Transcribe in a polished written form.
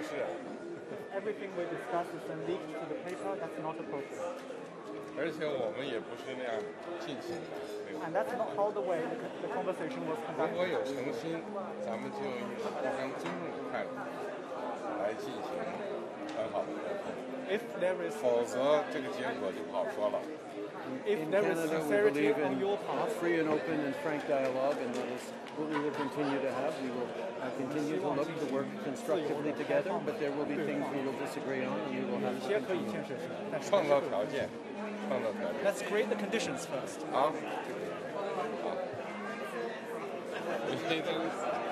是。 Everything we discuss is then leaked to the paper. That's not appropriate. 而且我们也不是那样进行的。 And that's not how the way the conversation was 如 conducted. 果有诚心，咱们就以互相尊重的态度来进行很好的沟通。 If there is 否则这个结果就不好说了。 If In there is Canada, we sincerity believe on your in part, free and open and frank dialogue, and that is what we will continue to have. We will continue to look to work constructively together, but there will be things we will disagree on, and we will 有 have 一 to 些可以 continue. 建设性，但是创造条件，创造条件。 Let's create the conditions first. 好，好，我觉得